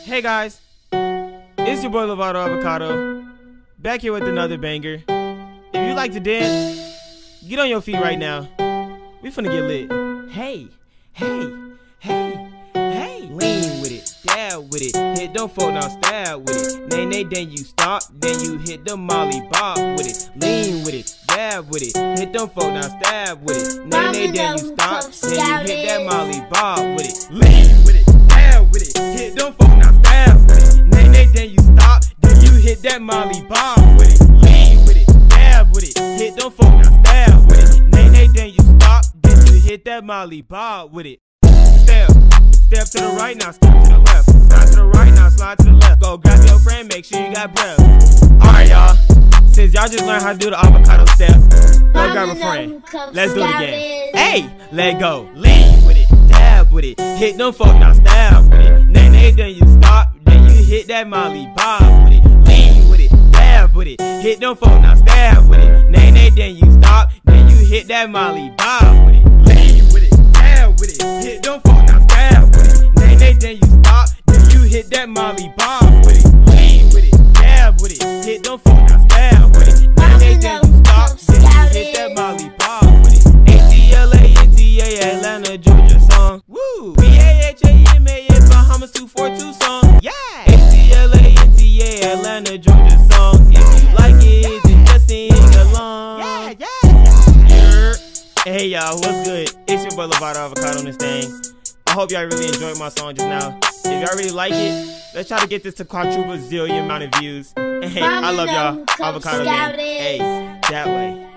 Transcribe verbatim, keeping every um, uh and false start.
Hey guys, it's your boy Lavaado Avocado, back here with another banger. If you like to dance, get on your feet right now. We finna get lit. Hey, hey, hey, hey. Lean with it, dab with it, hit them folk now stab with it. Nay, nay, then you stop, then you hit the molly bob with it. Lean with it, dab with it, hit them folk now stab with it. Nay, nay, then you stop, then you hit that molly bob with it. Lean with it, dab with it, hit them folk now stab with it. Nay, nay, then you stop, then you hit that molly bob with it. Lean with it, dab with it, hit them folk now stab with it. Nay, nay, then you stop, then you hit that molly bob with it. Step, step to the right now, step to the left. Slide to the right now, slide to the left. Go grab your friend, make sure you got breath. Alright y'all, since y'all just learned how to do the avocado step, go grab a friend. Let's do it again. Hey, let go. Lean with it, dab with it, hit them folk now stab with it. Nay, nay, then you stop, then you hit that molly bob with it. Lean with it, dab with it, hit them folk now stab with it. Nay, nay, then you stop, then you hit that molly bob with it. Lean with it, dab with it, hit them folk now stab with it. Nay, nay, then you stop, then you hit that molly bob with it. Lean with it, dab with it, hit them folk now stab with it. Nay, nay, then you stop, then you hit that molly bob with it. A T L A N T A Atlanta, Georgia song. Woo! B A H A M A S Bahamas two four two song. Yeah! A T L A N T A Atlanta, Georgia song. If you like it, then just sing along. Yeah, yeah, yeah. Hey y'all, what's good? It's your boy Lavaado Avocado on this thing. I hope y'all really enjoyed my song just now. If y'all really like it, let's try to get this to quadruple zillion amount of views. Hey, I love y'all. Avocado gang. Hey, that way.